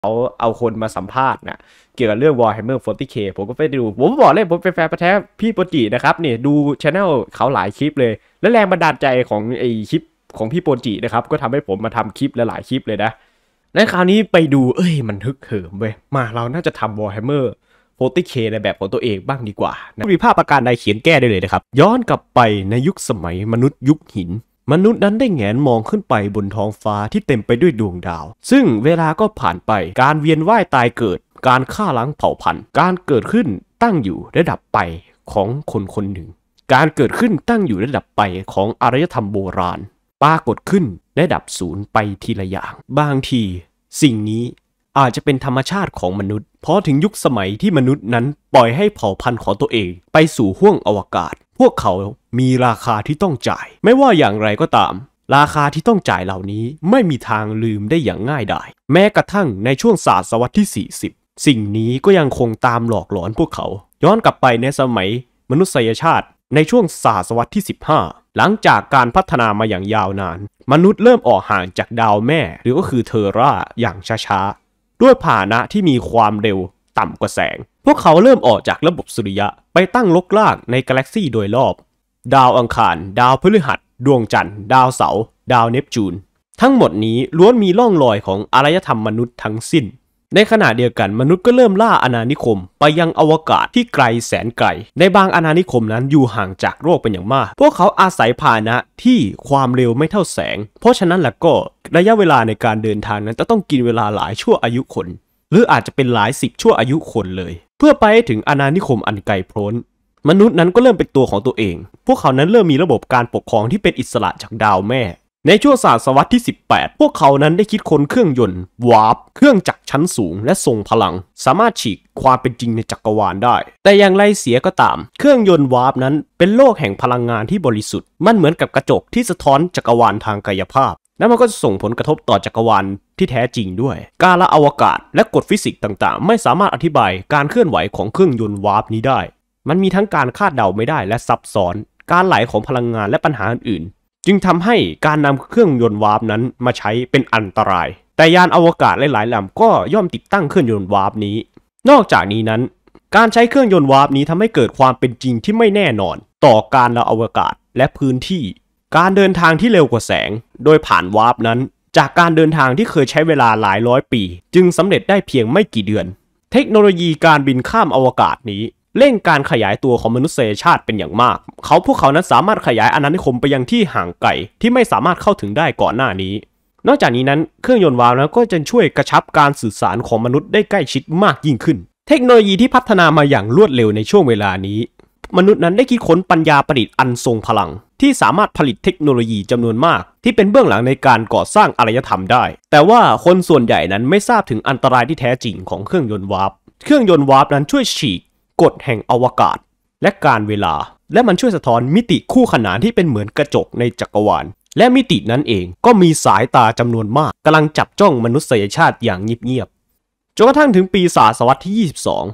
เขาเอาคนมาสัมภาษณ์นะเกี่ยวกับเรื่อง Warhammer 40K ผมก็ไปดูผมบอกเลยผมเป็นแฟนพันธุ์แท้พี่โปรจินะครับเนี่ยดูช anel เขาหลายคลิปเลยและแรงบันดาลใจของไอคลิปของพี่โปรจินะครับก็ทำให้ผมมาทำคลิปหลายคลิปเลยนะและคราวนี้ไปดูมันฮึกเหิมเว้ยมาเราน่าจะทำ Warhammer 40K ในแบบของตัวเองบ้างดีกว่านะมีภาพประการใดเขียนแก้ได้เลยนะครับย้อนกลับไปในยุคสมัยมนุษย์ยุคหินมนุษย์นั้นได้แงนมองขึ้นไปบนท้องฟ้าที่เต็มไปด้วยดวงดาวซึ่งเวลาก็ผ่านไปการเวียนว่ายตายเกิดการฆ่าล้างเผ่าพันธุ์การเกิดขึ้นตั้งอยู่และดับไปของคนคนหนึ่งการเกิดขึ้นตั้งอยู่และดับไปของอารยธรรมโบราณปรากฏขึ้นและดับสูญไปทีละอย่างบางทีสิ่งนี้อาจจะเป็นธรรมชาติของมนุษย์เพราะถึงยุคสมัยที่มนุษย์นั้นปล่อยให้เผ่าพันธุ์ของตัวเองไปสู่ห้วงอวกาศพวกเขามีราคาที่ต้องจ่ายไม่ว่าอย่างไรก็ตามราคาที่ต้องจ่ายเหล่านี้ไม่มีทางลืมได้อย่างง่ายดายแม้กระทั่งในช่วงศตวรรษที่40สิ่งนี้ก็ยังคงตามหลอกหลอนพวกเขาย้อนกลับไปในสมัยมนุษยชาติในช่วงศตวรรษที่15หลังจากการพัฒนามาอย่างยาวนานมนุษย์เริ่มออกห่างจากดาวแม่หรือก็คือเทอร่าอย่างช้าๆด้วยพาหนะที่มีความเร็วต่ำกว่าแสงพวกเขาเริ่มออกจากระบบสุริยะไปตั้งรกรากในกาแล็กซีโดยรอบดาวอังคารดาวพฤหัสดวงจันทร์ดาวเสาร์ดาวเนปจูนทั้งหมดนี้ล้วนมีร่องรอยของอารยธรรมมนุษย์ทั้งสิ้นในขณะเดียวกันมนุษย์ก็เริ่มล่าอาณานิคมไปยังอวกาศที่ไกลแสนไกลในบางอาณานิคมนั้นอยู่ห่างจากโลกเป็นอย่างมากพวกเขาอาศัยพาหนะที่ความเร็วไม่เท่าแสงเพราะฉะนั้นแล้วก็ระยะเวลาในการเดินทางนั้นจะต้องกินเวลาหลายชั่วอายุคนหรืออาจจะเป็นหลาย10ชั่วอายุคนเลยเพื่อไปถึงอาณานิคมอันไกลโพ้นมนุษย์นั้นก็เริ่มเป็นตัวของตัวเองพวกเขานั้นเริ่มมีระบบการปกครองที่เป็นอิสระจากดาวแม่ในช่วงศตวรรษที่18พวกเขานั้นได้คิดค้นเครื่องยนต์วาร์ปเครื่องจักรชั้นสูงและทรงพลังสามารถฉีกความเป็นจริงในจักรวาลได้แต่อย่างไรเสียก็ตามเครื่องยนต์วาร์ปนั้นเป็นโลกแห่งพลังงานที่บริสุทธิ์มันเหมือนกับกระจกที่สะท้อนจักรวาลทางกายภาพและมันก็จะส่งผลกระทบต่อจักรวาลที่แท้จริงด้วยกาลอวกาศและกฎฟิสิกส์ต่างๆไม่สามารถอธิบายการเคลื่อนไหวของเครื่องยนต์วาร์ปนี้ได้มันมีทั้งการคาดเดาไม่ได้และซับซ้อนการไหลของพลังงานและปัญหาอื่นๆจึงทำให้การนำเครื่องยนต์วาร์ปนั้นมาใช้เป็นอันตรายแต่ยานอวกาศหลายๆลำก็ย่อมติดตั้งเครื่องยนต์วาร์ปนี้นอกจากนี้นั้นการใช้เครื่องยนต์วาร์ปนี้ทำให้เกิดความเป็นจริงที่ไม่แน่นอนต่อการอวกาศและพื้นที่การเดินทางที่เร็วกว่าแสงโดยผ่านวาร์ปนั้นจากการเดินทางที่เคยใช้เวลาหลายร้อยปีจึงสำเร็จได้เพียงไม่กี่เดือนเทคโนโลยีการบินข้ามอวกาศนี้เร่งการขยายตัวของมนุษยชาติเป็นอย่างมากพวกเขานั้นสามารถขยายอาณานิคมไปยังที่ห่างไกลที่ไม่สามารถเข้าถึงได้ก่อนหน้านี้นอกจากนี้นั้นเครื่องยนต์วาร์ปนั้นก็จะช่วยกระชับการสื่อสารของมนุษย์ได้ใกล้ชิดมากยิ่งขึ้นเทคโนโลยีที่พัฒนามาอย่างรวดเร็วในช่วงเวลานี้มนุษย์นั้นได้คิดค้นปัญญาประดิษฐ์อันทรงพลังที่สามารถผลิตเทคโนโลยีจำนวนมากที่เป็นเบื้องหลังในการก่อสร้างอารยธรรมได้แต่ว่าคนส่วนใหญ่นั้นไม่ทราบถึงอันตรายที่แท้จริงของเครื่องยนต์วาร์ปเครื่องยนต์วาร์ปนั้นช่วยฉีกกฎแห่งอวกาศและการเวลาและมันช่วยสะท้อนมิติคู่ขนานที่เป็นเหมือนกระจกในจักรวาลและมิตินั้นเองก็มีสายตาจำนวนมากกำลังจับจ้องมนุษยชาติอย่างเงียบๆจนกระทั่งถึงปีศตวรรษที่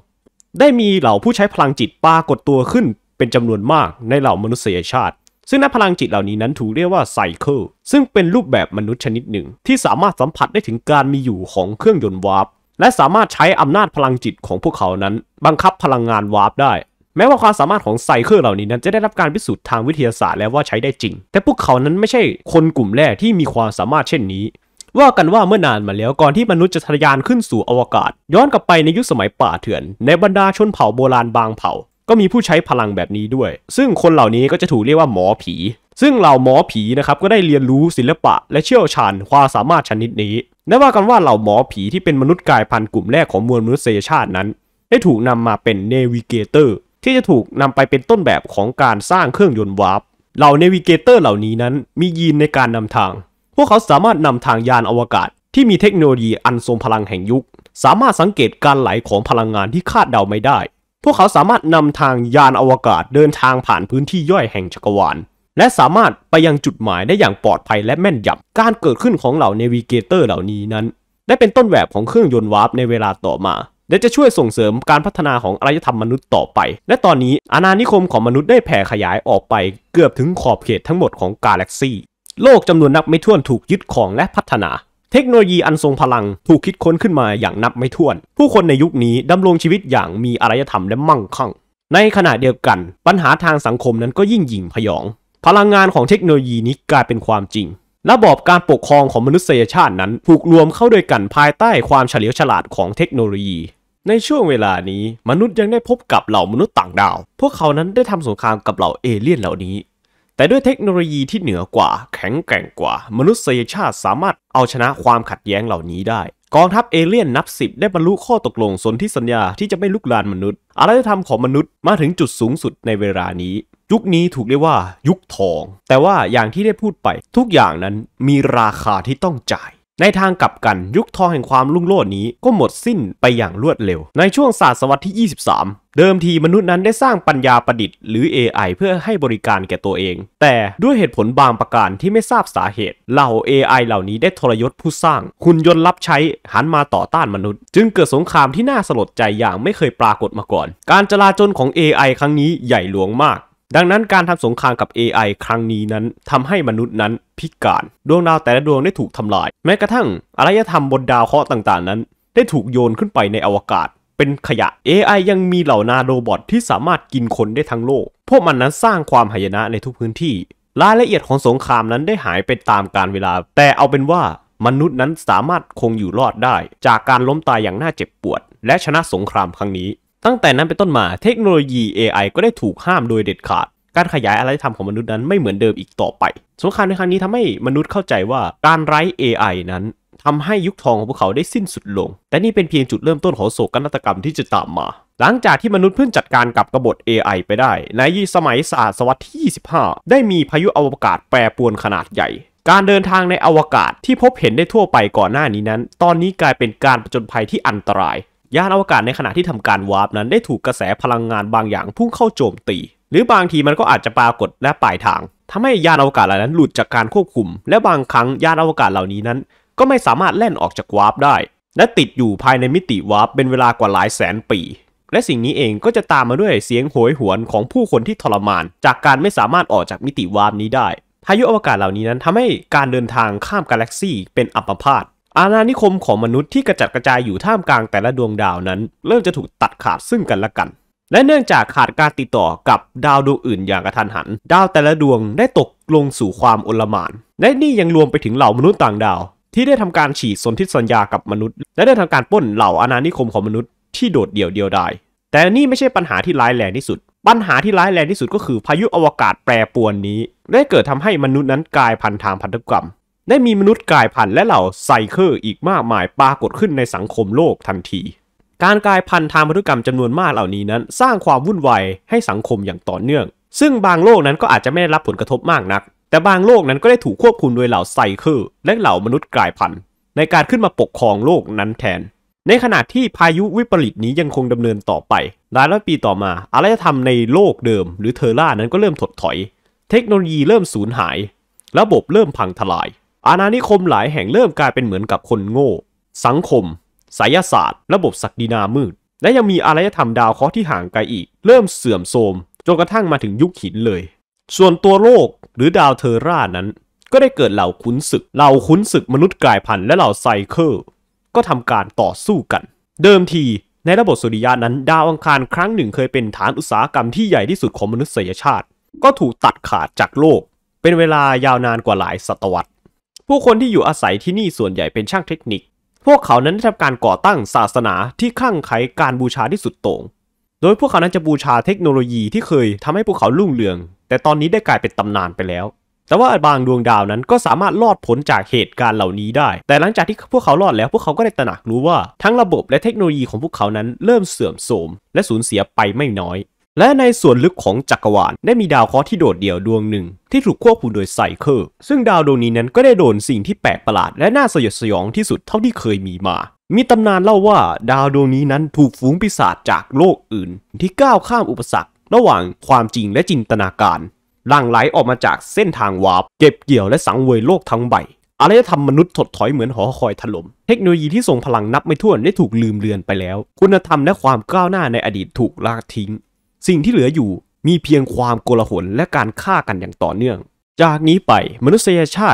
22ได้มีเหล่าผู้ใช้พลังจิตปรากฏตัวขึ้นเป็นจำนวนมากในเหล่ามนุษยชาติซึ่งนักพลังจิตเหล่านี้นั้นถูกเรียกว่าไซเคิลซึ่งเป็นรูปแบบมนุษย์ชนิดหนึ่งที่สามารถสัมผัสได้ถึงการมีอยู่ของเครื่องยนต์วาร์ปและสามารถใช้อำนาจพลังจิตของพวกเขานั้นบังคับพลังงานวาร์ปได้แม้ว่าความสามารถของไซเคิลเหล่านี้นั้นจะได้รับการพิสูจน์ทางวิทยาศาสตร์แล้วว่าใช้ได้จริงแต่พวกเขานั้นไม่ใช่คนกลุ่มแรกที่มีความสามารถเช่นนี้ว่ากันว่าเมื่อนานมาแล้วก่อนที่มนุษย์จะทะยานขึ้นสู่อวกาศย้อนกลับไปในยุคสมัยป่าเถื่อนในบรรดาชนเผ่าโบราณบางเผ่าก็มีผู้ใช้พลังแบบนี้ด้วยซึ่งคนเหล่านี้ก็จะถูกเรียกว่าหมอผีซึ่งเหล่าหมอผีนะครับก็ได้เรียนรู้ศิลปะและเชี่ยวชาญความสามารถชนิดนี้และว่ากันว่าเหล่าหมอผีที่เป็นมนุษย์กายพันธุ์กลุ่มแรกของมวลมนุษยชาตินั้นได้ถูกนำมาเป็นเนวิเกเตอร์ที่จะถูกนำไปเป็นต้นแบบของการสร้างเครื่องยนต์วาร์ปเหล่าเนวิเกเตอร์เหล่านี้นั้นมียีนในการนำทางพวกเขาสามารถนำทางยานอวกาศที่มีเทคโนโลยีอันทรงพลังแห่งยุคสามารถสังเกตการไหลของพลังงานที่คาดเดาไม่ได้พวกเขาสามารถนำทางยานอวกาศเดินทางผ่านพื้นที่ย่อยแห่งจักรวาลและสามารถไปยังจุดหมายได้อย่างปลอดภัยและแม่นยำการเกิดขึ้นของเหล่าเนวิเกเตอร์เหล่านี้นั้นได้เป็นต้นแบบของเครื่องยนต์วาร์ปในเวลาต่อมาและจะช่วยส่งเสริมการพัฒนาของอารยธรรมมนุษย์ต่อไปและตอนนี้อาณานิคมของมนุษย์ได้แผ่ขยายออกไปเกือบถึงขอบเขตทั้งหมดของกาแล็กซีโลกจำนวนนับไม่ถ้วนถูกยึดครองและพัฒนาเทคโนโลยีอันทรงพลังถูกคิดค้นขึ้นมาอย่างนับไม่ถ้วนผู้คนในยุคนี้ดำรงชีวิตอย่างมีอารยธรรมและมั่งคั่งในขณะเดียวกันปัญหาทางสังคมนั้นก็ยิ่งหยิ่งพยองพลังงานของเทคโนโลยีนี้กลายเป็นความจริงระบอบการปกครองของมนุษยชาตินั้นถูกรวมเข้าด้วยกันภายใต้ความเฉลียวฉลาดของเทคโนโลยีในช่วงเวลานี้มนุษย์ยังได้พบกับเหล่ามนุษย์ต่างดาวพวกเขานั้นได้ทำสงครามกับเหล่าเอเลี่ยนเหล่านี้แต่ด้วยเทคโนโลยีที่เหนือกว่าแข็งแกร่งกว่ามนุษยชาติสามารถเอาชนะความขัดแย้งเหล่านี้ได้กองทัพเอเลี่ยนนับ10ได้บรรลุข้อตกลงสนธิสัญญาที่จะไม่ลุกลานมนุษย์อารยธรรมของมนุษย์มาถึงจุดสูงสุดในเวลานี้ยุคนี้ถูกเรียกว่ายุคทองแต่ว่าอย่างที่ได้พูดไปทุกอย่างนั้นมีราคาที่ต้องจ่ายในทางกลับกันยุคทองแห่งความรุ่งโรจน์นี้ก็หมดสิ้นไปอย่างรวดเร็วในช่วงศตวรรษที่23เดิมทีมนุษย์นั้นได้สร้างปัญญาประดิษฐ์หรือ AI เพื่อให้บริการแก่ตัวเองแต่ด้วยเหตุผลบางประการที่ไม่ทราบสาเหตุเหล่า AI เหล่านี้ได้ทรยศผู้สร้างหุ่นยนต์รับใช้หันมาต่อต้านมนุษย์จึงเกิดสงครามที่น่าสลดใจอย่างไม่เคยปรากฏมาก่อนการจลาจลของ AI ครั้งนี้ใหญ่หลวงมากดังนั้นการทำสงครามกับ AI ครั้งนี้นั้นทำให้มนุษย์นั้นพิการดวงดาวแต่ละดวงได้ถูกทำลายแม้กระทั่งอารยธรรมบนดาวเคราะห์ต่างๆนั้นได้ถูกโยนขึ้นไปในอวกาศเป็นขยะ AI ยังมีเหล่านาโรบอทที่สามารถกินคนได้ทั้งโลกพวกมันนั้นสร้างความหายนะในทุกพื้นที่รายละเอียดของสงครามนั้นได้หายไปตามกาลเวลาแต่เอาเป็นว่ามนุษย์นั้นสามารถคงอยู่รอดได้จากการล้มตายอย่างน่าเจ็บปวดและชนะสงครามครั้งนี้ตั้งแต่นั้นเป็นต้นมาเทคโนโลยี AI ก็ได้ถูกห้ามโดยเด็ดขาดการขยายอารยธรรมของมนุษย์นั้นไม่เหมือนเดิมอีกต่อไปสงครามในครั้งนี้ทำให้มนุษย์เข้าใจว่าการไร้ AI นั้นทำให้ยุคทองของพวกเขาได้สิ้นสุดลงแต่นี่เป็นเพียงจุดเริ่มต้นของโศกนาฏกรรมที่จะตามมาหลังจากที่มนุษย์เพิ่งจัดการกับกบฏ AI ไปได้ในสมัยศตวรรษที่25ได้มีพายุอวกาศแปรปรวนขนาดใหญ่การเดินทางในอวกาศที่พบเห็นได้ทั่วไปก่อนหน้านี้นั้นตอนนี้กลายเป็นการผจญภัยที่อันตรายยานอวกาศในขณะที่ทำการวาร์ปนั้นได้ถูกกระแสพลังงานบางอย่างพุ่งเข้าโจมตีหรือบางทีมันก็อาจจะปรากฏและปลายทางทำให้ยานอวกาศเหล่านั้นหลุดจากการควบคุมและบางครั้งยานอวกาศเหล่านี้นั้นก็ไม่สามารถแล่นออกจากวาร์ปได้และติดอยู่ภายในมิติวาร์ปเป็นเวลากว่าหลายแสนปีและสิ่งนี้เองก็จะตามมาด้วยเสียงโหยหวนของผู้คนที่ทรมานจากการไม่สามารถออกจากมิติวาร์ปนี้ได้พายุอวกาศเหล่านี้นั้นทำให้การเดินทางข้ามกาแล็กซีเป็นอัมพาตอาณานิคมของมนุษย์ที่กระจัดกระจายอยู่ท่ามกลางแต่ละดวงดาวนั้นเริ่มจะถูกตัดขาดซึ่งกันและกันและเนื่องจากขาดการติดต่อกับดาวดวงอื่นอย่างกระทันหันดาวแต่ละดวงได้ตกลงสู่ความโอลหม่านและนี่ยังรวมไปถึงเหล่ามนุษย์ต่างดาวที่ได้ทำการฉีกสนธิสัญญากับมนุษย์และได้ทำการปล้นเหล่าอาณานิคมของมนุษย์ที่โดดเดี่ยวเดียวดายแต่นี่ไม่ใช่ปัญหาที่ร้ายแรงที่สุดปัญหาที่ร้ายแรงที่สุดก็คือพายุอวกาศแปรปรวนนี้ได้เกิดทำให้มนุษย์นั้นกลายพันธุ์ทางพันธุกรรมได้มีมนุษย์กลายพันธุ์และเหล่าไซเคิลอีกมากมายปรากฏขึ้นในสังคมโลกทันทีการกลายพันธุ์ทางพันธุกรรมจำนวนมากเหล่านี้นั้นสร้างความวุ่นวายให้สังคมอย่างต่อเนื่องซึ่งบางโลกนั้นก็อาจจะไม่ได้รับผลกระทบมากนักแต่บางโลกนั้นก็ได้ถูกควบคุมโดยเหล่าไซเคิลและเหล่ามนุษย์กลายพันธุ์ในการขึ้นมาปกครองโลกนั้นแทนในขณะที่พายุวิปริตนี้ยังคงดำเนินต่อไปหลายร้อยปีต่อมาอารยธรรมในโลกเดิมหรือเทอร่านั้นก็เริ่มถดถอยเทคโนโลยีเริ่มสูญหายระบบเริ่มพังทลายอาณานิคมหลายแห่งเริ่มกลายเป็นเหมือนกับคนโง่สังคมไสยศาสตร์ระบบศักดินามืดและยังมีอารยธรรมดาวเคราะห์ที่ห่างไกลอีกเริ่มเสื่อมโทรมจนกระทั่งมาถึงยุคหินเลยส่วนตัวโลกหรือดาวเทอร่านั้นก็ได้เกิดเหล่าขุนศึกมนุษย์กลายพันธุ์และเหล่าไซเคิลก็ทำการต่อสู้กันเดิมทีในระบบสุริยะนั้นดาวอังคารครั้งหนึ่งเคยเป็นฐานอุตสาหกรรมที่ใหญ่ที่สุดของมนุษยชาติก็ถูกตัดขาดจากโลกเป็นเวลายาวนานกว่าหลายศตวรรษผู้คนที่อยู่อาศัยที่นี่ส่วนใหญ่เป็นช่างเทคนิคพวกเขานั้นได้ทำการก่อตั้งศาสนาที่คลั่งไคล้การบูชาที่สุดโต่งโดยพวกเขานั้นจะบูชาเทคโนโลยีที่เคยทำให้พวกเขารุ่งเรืองแต่ตอนนี้ได้กลายเป็นตำนานไปแล้วแต่ว่าบางดวงดาวนั้นก็สามารถรอดพ้นจากเหตุการณ์เหล่านี้ได้แต่หลังจากที่พวกเขารอดแล้วพวกเขาก็ได้ตระหนักรู้ว่าทั้งระบบและเทคโนโลยีของพวกเขานั้นเริ่มเสื่อมโทรมและสูญเสียไปไม่น้อยและในส่วนลึกของจักรวาลได้มีดาวเคราะห์ที่โดดเดี่ยวดวงหนึ่งที่ถูกควบคุมโดยไซเคิลซึ่งดาวดวงนี้นั้นก็ได้โดนสิ่งที่แปลกประหลาดและน่าสยดสยองที่สุดเท่าที่เคยมีมามีตำนานเล่าว่าดาวดวงนี้นั้นถูกฝูงปีศาจจากโลกอื่นที่ก้าวข้ามอุปสรรคระหว่างความจริงและจินตนาการหลั่งไหลออกมาจากเส้นทางวาร์ปเก็บเกี่ยวและสังเวยโลกทั้งใบอารยธรรมมนุษย์ถดถอยเหมือนหอคอยถล่มเทคโนโลยีที่ทรงพลังนับไม่ถ้วนได้ถูกลืมเลือนไปแล้วคุณธรรมและความก้าวหน้าในอดีตถูกละทิ้งสิ่งที่เหลืออยู่มีเพียงความโกลาหลและการฆ่ากันอย่างต่อเนื่องจากนี้ไปมนุษยชาติ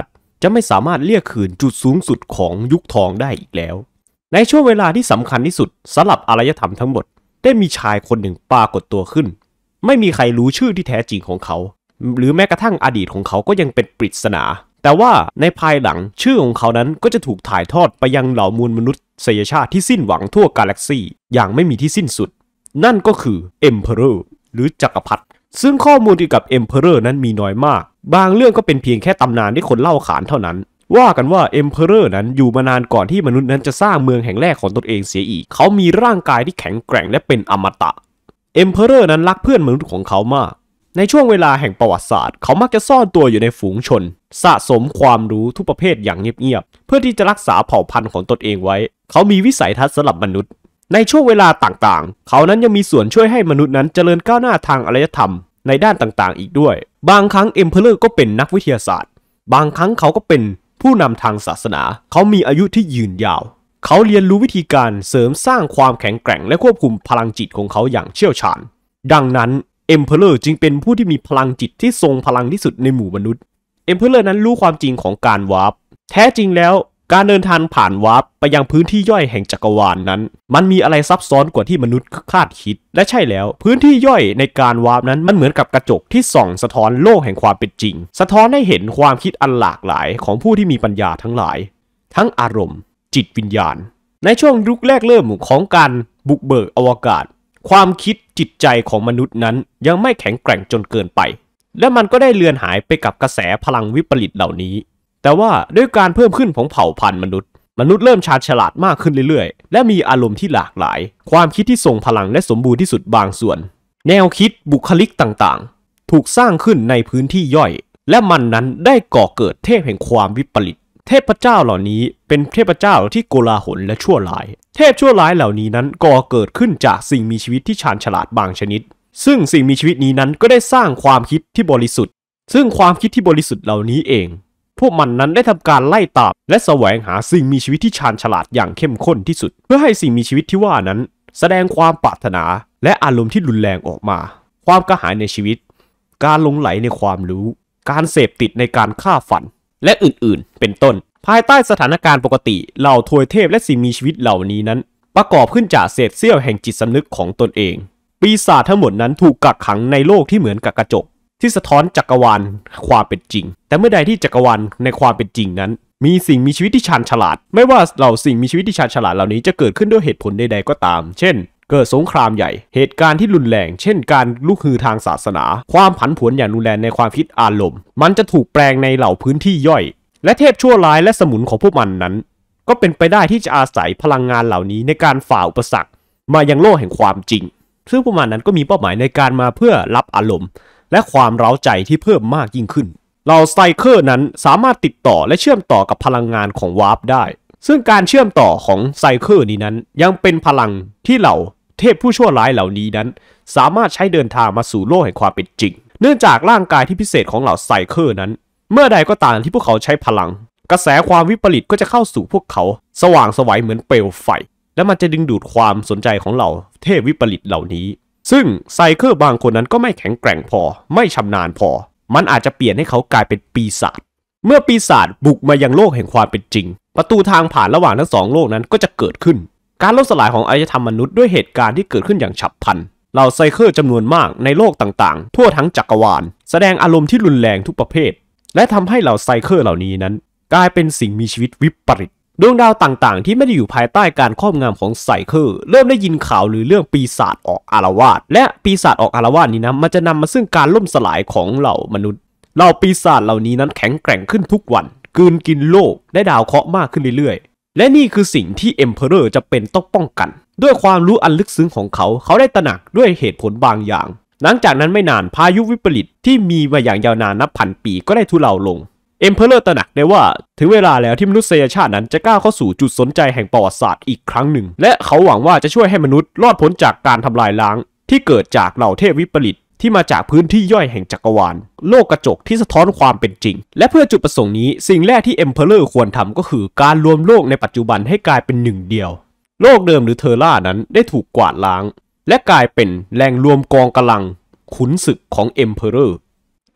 จะไม่สามารถเรียกคืนจุดสูงสุดของยุคทองได้อีกแล้วในช่วงเวลาที่สำคัญที่สุดสำหรับอารยธรรมทั้งหมดได้มีชายคนหนึ่งปรากฏตัวขึ้นไม่มีใครรู้ชื่อที่แท้จริงของเขาหรือแม้กระทั่งอดีตของเขาก็ยังเป็นปริศนาแต่ว่าในภายหลังชื่อของเขานั้นก็จะถูกถ่ายทอดไปยังเหล่ามวลมนุษยชาติที่สิ้นหวังทั่วกาแล็กซีอย่างไม่มีที่สิ้นสุดนั่นก็คือ Emperor หรือจักรพรรดิซึ่งข้อมูลเกี่ยวกับ Emperor นั้นมีน้อยมากบางเรื่องก็เป็นเพียงแค่ตำนานที่คนเล่าขานเท่านั้นว่ากันว่า Emperor นั้นอยู่มานานก่อนที่มนุษย์นั้นจะสร้างเมืองแห่งแรกของตนเองเสียอีกเขามีร่างกายที่แข็งแกร่งและเป็นอมตะ Emperor นั้นรักเพื่อนมนุษย์ของเขามากในช่วงเวลาแห่งประวัติศาสตร์เขามักจะซ่อนตัวอยู่ในฝูงชนสะสมความรู้ทุกประเภทอย่างเงียบๆเพื่อที่จะรักษาเผ่าพันธุ์ของตนเองไว้เขามีวิสัยทัศน์สำหรับมนุษย์ในช่วงเวลาต่างๆเขานั้นยังมีส่วนช่วยให้มนุษย์นั้นเจริญก้าวหน้าทางอารยธรรมในด้านต่างๆอีกด้วยบางครั้ง Emperor ก็เป็นนักวิทยาศาสตร์บางครั้งเขาก็เป็นผู้นำทางศาสนาเขามีอายุที่ยืนยาวเขาเรียนรู้วิธีการเสริมสร้างความแข็งแกร่งและควบคุมพลังจิตของเขาอย่างเชี่ยวชาญดังนั้นEmperor จึงเป็นผู้ที่มีพลังจิตที่ทรงพลังที่สุดในหมู่มนุษย์ Emperor นั้นรู้ความจริงของการวาร์ปแท้จริงแล้วการเดินทางผ่านวาร์ปไปยังพื้นที่ย่อยแห่งจักรวาล นั้นมันมีอะไรซับซ้อนกว่าที่มนุษย์คาดคิดและใช่แล้วพื้นที่ย่อยในการวาร์ปนั้นมันเหมือนกับกระจกที่ส่องสะท้อนโลกแห่งความเป็นจริงสะท้อนให้เห็นความคิดอันหลากหลายของผู้ที่มีปัญญาทั้งหลายทั้งอารมณ์จิตวิญญาณในช่วงยุคแรกเริ่มของการบุกเบิกอวกาศความคิดจิตใจของมนุษย์นั้นยังไม่แข็งแกร่งจนเกินไปและมันก็ได้เลือนหายไปกับกระแสพลังวิปริตเหล่านี้แต่ว่าด้วยการเพิ่มขึ้นของเผ่าพันธุ์มนุษย์เริ่มชาญฉลาดมากขึ้นเรื่อยๆและมีอารมณ์ที่หลากหลายความคิดที่ทรงพลังและสมบูรณ์ที่สุดบางส่วนแนวคิดบุคลิกต่างๆถูกสร้างขึ้นในพื้นที่ย่อยและมันนั้นได้ก่อเกิดเทพแห่งความวิปริตเทพเจ้าเหล่านี้เป็นเทพเจ้าที่โกลาหลและชั่วร้ายเทพชั่วร้ายเหล่านี้นั้นก่อเกิดขึ้นจากสิ่งมีชีวิตที่ชาญฉลาดบางชนิดซึ่งสิ่งมีชีวิตนี้นั้นก็ได้สร้างความคิดที่บริสุทธิ์ซึ่งความคิดที่บริสุทธิ์เหล่านี้เองพวกมันนั้นได้ทำการไล่ตามและแสวงหาสิ่งมีชีวิตที่ชาญฉลาดอย่างเข้มข้นที่สุดเพื่อให้สิ่งมีชีวิตที่ว่านั้นแสดงความปรารถนาและอารมณ์ที่รุนแรงออกมาความกระหายในชีวิตการหลงไหลในความรู้การเสพติดในการฆ่าฝันและอื่นๆเป็นต้นภายใต้สถานการณ์ปกติเหล่าทวยเทพและสิ่งมีชีวิตเหล่านี้นั้นประกอบขึ้นจากเศษเสี้ยวแห่งจิตสำนึกของตนเองปีศาจทั้งหมดนั้นถูกกักขังในโลกที่เหมือนกับกระจกที่สะท้อนจักรวาลความเป็นจริงแต่เมื่อใดที่จักรวาลในความเป็นจริงนั้นมีสิ่งมีชีวิตที่ชาญฉลาดไม่ว่าเหล่าสิ่งมีชีวิตที่ชาญฉลาดเหล่านี้จะเกิดขึ้นด้วยเหตุผลใดๆก็ตามเช่นเกิดสงครามใหญ่เหตุการณ์ที่รุนแรงเช่นการลุกฮือทางศาสนาความผันผวนอย่างรุนแรงในความคิดอารมณ์มันจะถูกแปลงในเหล่าพื้นที่ย่อยและเทพชั่วร้ายและสมุนของพวกมันนั้นก็เป็นไปได้ที่จะอาศัยพลังงานเหล่านี้ในการฝ่าอุปสรรคมายังโลกแห่งความจริงซึ่งพวกมันนั้นก็มีเป้าหมายในการมาเพื่อรับอารมณ์และความเร้าใจที่เพิ่มมากยิ่งขึ้นเหล่าไซเคิลนั้นสามารถติดต่อและเชื่อมต่อกับพลังงานของวาร์ปได้ซึ่งการเชื่อมต่อของไซเคิลนี้นั้นยังเป็นพลังที่เหล่าเทพผู้ชั่วร้ายเหล่านี้นั้นสามารถใช้เดินทางมาสู่โลกแห่งความเป็นจริงเนื่องจากร่างกายที่พิเศษของเหล่าไซเคิลนั้นเมื่อใดก็ตามที่พวกเขาใช้พลังกระแสความวิปริตก็จะเข้าสู่พวกเขาสว่างไสวเหมือนเปลวไฟและมันจะดึงดูดความสนใจของเหล่าเทพวิปริตเหล่านี้ซึ่งไซเคิลบางคนนั้นก็ไม่แข็งแกร่งพอไม่ชำนาญพอมันอาจจะเปลี่ยนให้เขากลายเป็นปีศาจเมื่อปีศาจบุกมายังโลกแห่งความเป็นจริงประตูทางผ่านระหว่างทั้งสองโลกนั้นก็จะเกิดขึ้นการล่มสลายของอารยธรรมมนุษย์ด้วยเหตุการณ์ที่เกิดขึ้นอย่างฉับพลันเหล่าไซเคิลจำนวนมากในโลกต่างๆทั่วทั้งจักรวาลแสดงอารมณ์ที่รุนแรงทุกประเภทและทำให้เหล่าไซเคิลเหล่านี้นั้นกลายเป็นสิ่งมีชีวิตวิปริตดวงดาวต่างๆที่ไม่ได้อยู่ภายใต้การครอบงำของไซเคิลเริ่มได้ยินข่าวหรือเรื่องปีศาจออกอาละวาดและปีศาจออกอาละวาดนี้นะมันจะนำมาซึ่งการล่มสลายของเหล่ามนุษย์เหล่าปีศาจเหล่านี้นั้นแข็งแกร่งขึ้นทุกวันกลืนกินโลกและดาวเคราะห์มากขึ้นเรื่อยๆและนี่คือสิ่งที่ Emperor จะเป็นต้องป้องกันด้วยความรู้อันลึกซึ้งของเขาได้ตระหนักด้วยเหตุผลบางอย่างหลังจากนั้นไม่นานพายุวิปริตที่มีมาอย่างยาวนานนับพันปีก็ได้ทุเลาลงEmperor ตระหนักได้ว่าถึงเวลาแล้วที่มนุษยชาตินั้นจะก้าวเข้าสู่จุดสนใจแห่งประวัติศาสตร์อีกครั้งหนึ่งและเขาหวังว่าจะช่วยให้มนุษย์รอดพ้นจากการทำลายล้างที่เกิดจากเหล่าเทพวิปริตที่มาจากพื้นที่ย่อยแห่งจักรวาลโลกกระจกที่สะท้อนความเป็นจริงและเพื่อจุดประสงค์นี้สิ่งแรกที่ Emperor ควรทำก็คือการรวมโลกในปัจจุบันให้กลายเป็นหนึ่งเดียวโลกเดิมหรือเทอร่านั้นได้ถูกกวาดล้างและกลายเป็นแหล่งรวมกองกำลังขุนศึกของ Emperor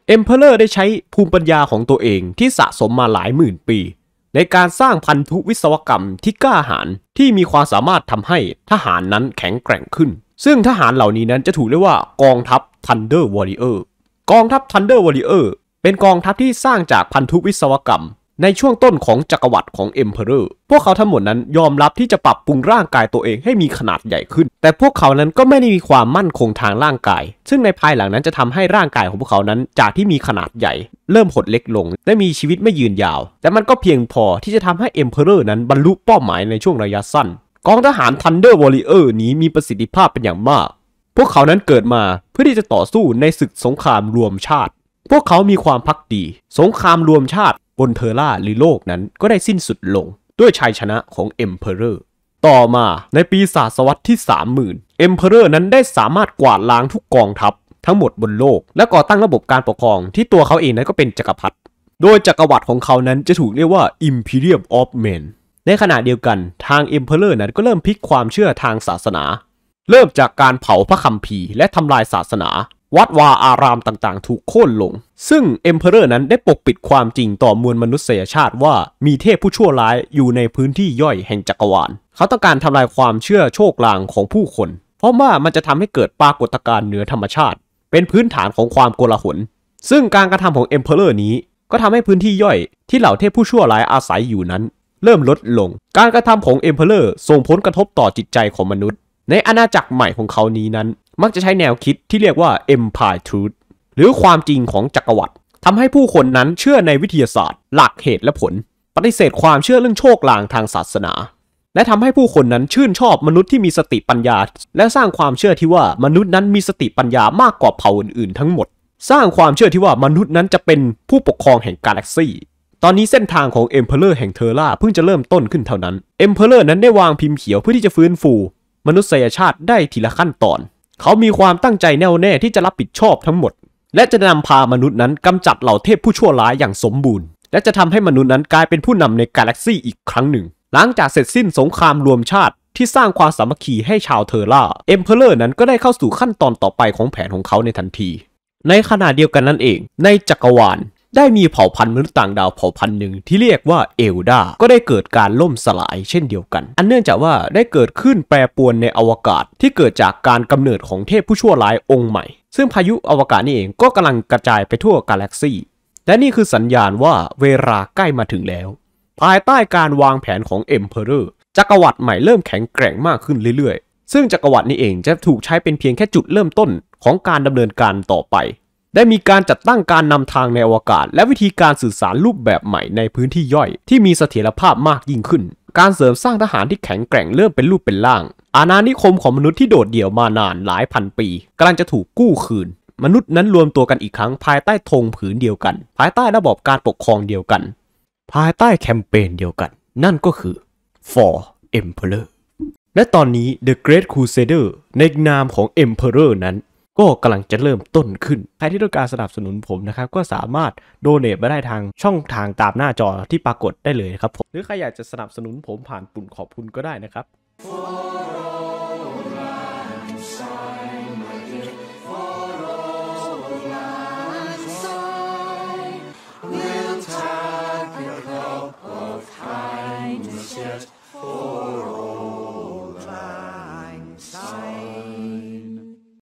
Emperor ได้ใช้ภูมิปัญญาของตัวเองที่สะสมมาหลายหมื่นปีในการสร้างพันธุวิศวกรรมที่กล้าหาญที่มีความสามารถทำให้ทหารนั้นแข็งแกร่งขึ้นซึ่งทหารเหล่านี้นั้นจะถูกเรียกว่ากองทัพ Thunder Warrior กองทัพ Thunder Warrior เป็นกองทัพที่สร้างจากพันธุวิศวกรรมในช่วงต้นของจักรวรรดิของ Emperor พวกเขาทั้งหมดนั้นยอมรับที่จะปรับปรุงร่างกายตัวเองให้มีขนาดใหญ่ขึ้นแต่พวกเขานั้นก็ไม่ได้มีความมั่นคงทางร่างกายซึ่งในภายหลังนั้นจะทำให้ร่างกายของพวกเขานั้นจากที่มีขนาดใหญ่เริ่มหดเล็กลงและมีชีวิตไม่ยืนยาวแต่มันก็เพียงพอที่จะทำให้ Emperor นั้นบรรลุเป้าหมายในช่วงระยะสั้นกองทหาร Thunder Warrior นี้มีประสิทธิภาพเป็นอย่างมากพวกเขานั้นเกิดมาเพื่อที่จะต่อสู้ในศึกสงครามรวมชาติพวกเขามีความภักดีสงครามรวมชาติบนเทอร่าหรือโลกนั้นก็ได้สิ้นสุดลงด้วยชัยชนะของ Emperor ต่อมาในปีศตวรรษที่ 30,000 Emperor นั้นได้สามารถกวาดล้างทุกกองทัพทั้งหมดบนโลกและก่อตั้งระบบการปกครองที่ตัวเขาเองนั้นก็เป็นจักรพรรดิโดยจักรวรรดิของเขานั้นจะถูกเรียกว่า Imperium of Men ในขณะเดียวกันทาง Emperor นั้นก็เริ่มพลิกความเชื่อทางศาสนาเริ่มจากการเผาพระคัมภีร์และทำลายศาสนาวัดวาอารามต่างๆถูกโค่นลงซึ่ง Emperor นั้นได้ปกปิดความจริงต่อมวลมนุษยชาติว่ามีเทพผู้ชั่วร้ายอยู่ในพื้นที่ย่อยแห่งจักรวาลเขาต้องการทำลายความเชื่อโชคลางของผู้คนเพราะว่ามันจะทำให้เกิดปรากฏการณ์เหนือธรรมชาติเป็นพื้นฐานของความโกลาหลซึ่งการกระทำของ Emperor นี้ก็ทำให้พื้นที่ย่อยที่เหล่าเทพผู้ชั่วร้ายอาศัยอยู่นั้นเริ่มลดลงการกระทำของ Emperor ส่งผลกระทบต่อจิตใจของมนุษย์ในอาณาจักรใหม่ของเขานี้นั้นมักจะใช้แนวคิดที่เรียกว่า Empire Truth หรือความจริงของจักรวรรดิทำให้ผู้คนนั้นเชื่อในวิทยาศาสตร์หลักเหตุและผลปฏิเสธความเชื่อเรื่องโชคลางทางศาสนาและทำให้ผู้คนนั้นชื่นชอบมนุษย์ที่มีสติปัญญาและสร้างความเชื่อที่ว่ามนุษย์นั้นมีสติปัญญามากกว่าเผ่าอื่นๆทั้งหมดสร้างความเชื่อที่ว่ามนุษย์นั้นจะเป็นผู้ปกครองแห่งกาแล็กซี่ตอนนี้เส้นทางของ Emperor แห่งเทอร่าเพิ่งจะเริ่มต้นขึ้นเท่านั้น Emperor นั้นได้วางพิมพ์เขียวเพื่อที่จะฟื้นฟูมนุษยชาติได้ทีละขั้นตอนเขามีความตั้งใจแน่วแน่ที่จะรับผิดชอบทั้งหมดและจะนำพามนุษย์นั้นกำจัดเหล่าเทพผู้ชั่วร้ายอย่างสมบูรณ์และจะทำให้มนุษย์นั้นกลายเป็นผู้นำในกาแล็กซี่อีกครั้งหนึ่งหลังจากเสร็จสิ้นสงครามรวมชาติที่สร้างความสามัคคีให้ชาวเทอร่า Emperor นั้นก็ได้เข้าสู่ขั้นตอนต่อไปของแผนของเขาในทันทีในขณะเดียวกันนั่นเองในจักรวาลได้มีเผ่าพันธุ์มนุษย์ต่างดาวเผ่าพันธุ์หนึ่งที่เรียกว่าเอลดาก็ได้เกิดการล่มสลายเช่นเดียวกันอันเนื่องจากว่าได้เกิดขึ้นแปรปรวนในอวกาศที่เกิดจากการกำเนิดของเทพผู้ชั่วร้ายองค์ใหม่ซึ่งพายุอวกาศนี่เองก็กำลังกระจายไปทั่วกาแล็กซี่และนี่คือสัญญาณว่าเวลาใกล้มาถึงแล้วภายใต้การวางแผนของ Emperor จักรวรรดิใหม่เริ่มแข็งแกร่งมากขึ้นเรื่อยๆซึ่งจักรวรรดินี่เองจะถูกใช้เป็นเพียงแค่จุดเริ่มต้นของการดำเนินการต่อไปได้มีการจัดตั้งการนำทางในอวกาศและวิธีการสื่อสารรูปแบบใหม่ในพื้นที่ย่อยที่มีเสถียรภาพมากยิ่งขึ้นการเสริมสร้างทหารที่แข็งแกร่งเริ่มเป็นรูปเป็นร่างอาณานิคมของมนุษย์ที่โดดเดี่ยวมานานหลายพันปีกำลังจะถูกกู้คืนมนุษย์นั้นรวมตัวกันอีกครั้งภายใต้ธงผืนเดียวกันภายใต้ระบบการปกครองเดียวกันภายใต้แคมเปญเดียวกันนั่นก็คือ For Emperor และตอนนี้ The Great Crusader ในนามของ Emperor นั้นก็กำลังจะเริ่มต้นขึ้นใครที่ต้องการสนับสนุนผมนะครับก็สามารถโดเนทมาได้ทางช่องทางตามหน้าจอที่ปรากฏได้เลยนะครับผมหรือใครอยากจะสนับสนุนผมผ่านปุ่มขอบคุณก็ได้นะครับ